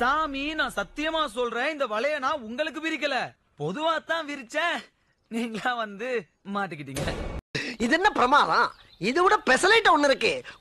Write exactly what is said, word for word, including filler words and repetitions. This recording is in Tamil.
சாமி நான் சத்தியமா சொல்றேன், இந்த வலைய நான் உங்களுக்கு விரிக்கல, பொதுவா தான் விரிச்சேன். நீங்களா வந்து மாட்டிக்கிட்டீங்க. இது என்ன பிரமாதம்? இது விட பெசலைட் ஒண்ணு இருக்கு.